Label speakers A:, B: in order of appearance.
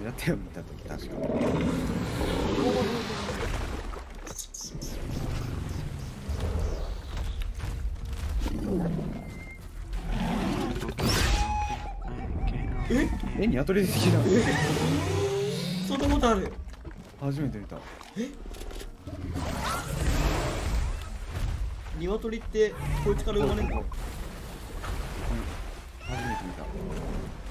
A: やったよ見た時確か。ニワトリ出てきた。
B: そんなことある？
A: 初めて見た。
B: ニワトリってこいつから生まれるの？
A: 初めて見た。